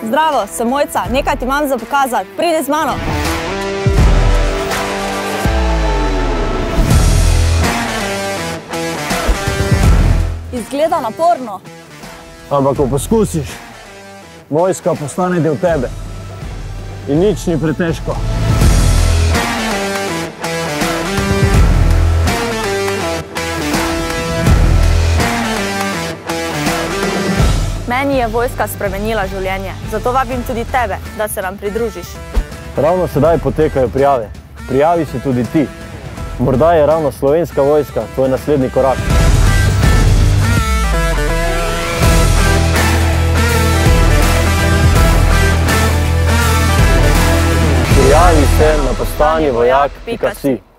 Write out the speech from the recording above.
Zdravo, sem Mojca, nekaj ti imam za pokazati, pridi z mano. Izgleda naporno. Ampak ko poskusiš, vojska postane del tebe in nič ni pretežko. Meni je vojska spremenila življenje, zato vabim tudi tebe, da se nam pridružiš. Ravno sedaj potekajo prijave. Prijavi se tudi ti. Morda je ravno Slovenska vojska tvoj naslednji korak. Prijavi se na postanivojak.si.